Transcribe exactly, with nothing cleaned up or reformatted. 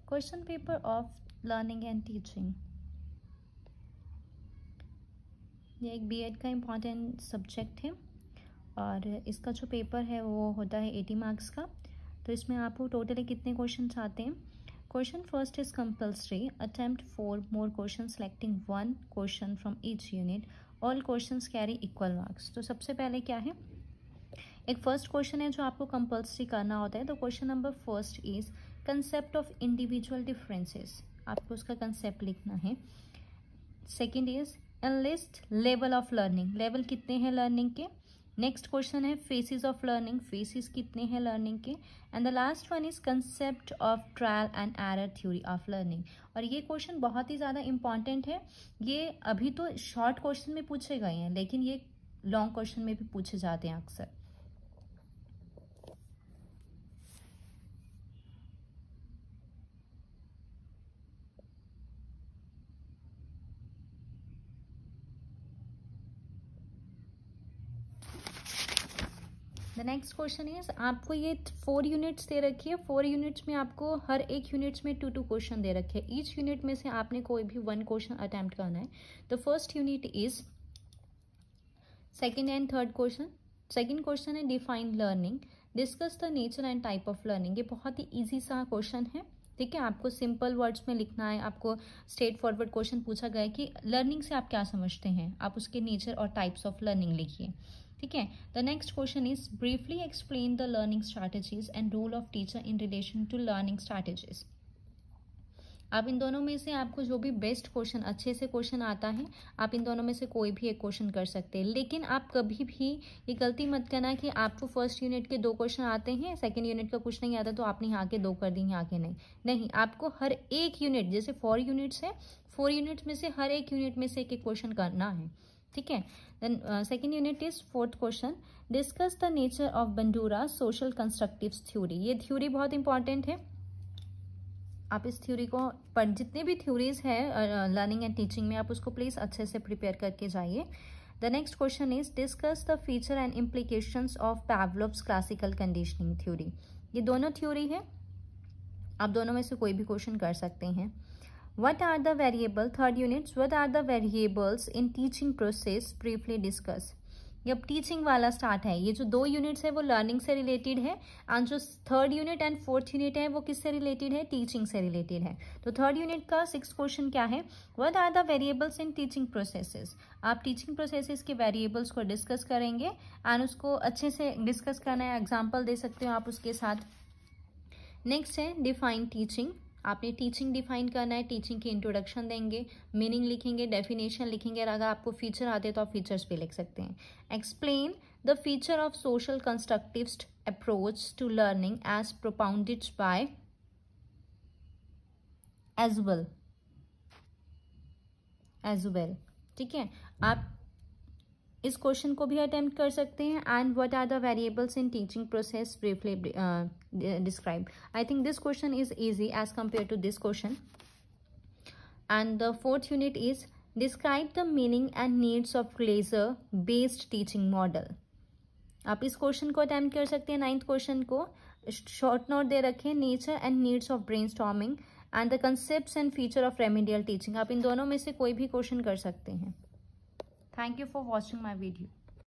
Question paper of learning and teaching, ये एक BEd का इम्पॉर्टेंट सब्जेक्ट है और इसका जो पेपर है वो होता है एटी मार्क्स का। तो इसमें आपको टोटली कितने क्वेश्चन आते हैं? Question first is compulsory, attempt four more question selecting one question from each unit, all questions carry equal marks. तो सबसे पहले क्या है, एक फर्स्ट क्वेश्चन है जो आपको कंपल्सरी करना होता है। तो question number first is concept of individual differences, आपको उसका कंसेप्ट लिखना है। Second is enlist level of learning, level कितने हैं लर्निंग के। नेक्स्ट क्वेश्चन है फेसिस ऑफ लर्निंग, फेसिस कितने हैं लर्निंग के। And the last one is concept of trial and error theory of learning. और ये क्वेश्चन बहुत ही ज़्यादा इंपॉर्टेंट है। ये अभी तो शॉर्ट क्वेश्चन में पूछे गए हैं, लेकिन ये लॉन्ग क्वेश्चन में भी पूछे जाते हैं अक्सर। द नेक्स्ट क्वेश्चन इज, आपको ये फोर यूनिट्स दे रखी है। फोर यूनिट्स में आपको हर एक यूनिट्स में टू टू क्वेश्चन दे रखे हैं। ईच यूनिट में से आपने कोई भी वन क्वेश्चन अटेम्प्ट करना है। The first unit is second and third question. Second question है define learning, discuss the nature and type of learning. ये बहुत ही ईजी सा क्वेश्चन है, ठीक है। आपको सिंपल वर्ड्स में लिखना है। आपको स्ट्रेट फॉरवर्ड क्वेश्चन पूछा गया है कि लर्निंग से आप क्या समझते हैं, आप उसके नेचर और टाइप्स ऑफ लर्निंग लिखिए, ठीक है। The next question is briefly explain the learning strategies and role of teacher in relation to learning strategies. आप इन दोनों में से आपको जो भी बेस्ट क्वेश्चन, अच्छे से क्वेश्चन आता है, आप इन दोनों में से कोई भी एक क्वेश्चन कर सकते हैं। लेकिन आप कभी भी ये गलती मत करना कि आपको फर्स्ट यूनिट के दो क्वेश्चन आते हैं, सेकंड यूनिट का कुछ नहीं आता तो आपने यहाँ के दो कर दी, यहाँ के नहीं। नहीं, आपको हर एक यूनिट, जैसे फोर यूनिट्स है, फोर यूनिट्स में से हर एक यूनिट में से एक एक क्वेश्चन करना है, ठीक है। Then second unit is fourth question, discuss the nature of Bandura social constructive theory. ये थ्योरी बहुत इंपॉर्टेंट है। आप इस थ्योरी को पर जितने भी थ्योरीज है लर्निंग एंड टीचिंग में, आप उसको प्लीज अच्छे से प्रिपेयर करके जाइए। The next question is discuss the feature and implications of Pavlov's classical conditioning theory. ये दोनों थ्योरी है, आप दोनों में से कोई भी क्वेश्चन कर सकते हैं। What are the variables? Third units. What are the variables in teaching process? Briefly discuss. जब टीचिंग वाला स्टार्ट है, ये जो दो यूनिट्स है वो लर्निंग से रिलेटेड है, एंड जो third unit and fourth unit है वो किससे रिलेटेड है? टीचिंग से रिलेटेड है। तो थर्ड यूनिट का सिक्स क्वेश्चन क्या है? What are the variables in teaching processes. आप टीचिंग प्रोसेसेस के वेरिएबल्स को डिस्कस करेंगे एंड उसको अच्छे से डिस्कस करना है, एग्जाम्पल दे सकते हो आप उसके साथ। नेक्स्ट है डिफाइन टीचिंग, आपने टीचिंग डिफाइन करना है, टीचिंग की इंट्रोडक्शन देंगे, मीनिंग लिखेंगे, डेफिनेशन लिखेंगे, और अगर आपको फीचर आते हैं तो आप फीचर्स भी लिख सकते हैं। Explain the feature of social constructivist approach to learning as propounded by as well as well ठीक है। आप इस क्वेश्चन को भी अटेम्प्ट कर सकते हैं। And what are the variables in teaching process, briefly describe. I think this question is easy as compare to this question. And the fourth unit is describe the meaning and needs of Glaser based teaching model. आप इस question को attempt कर सकते हैं। Ninth question को short note दे रखे हैं, nature and needs of brainstorming and the concepts and feature of remedial teaching. आप इन दोनों में से कोई भी क्वेश्चन कर सकते हैं। Thank you for watching my video.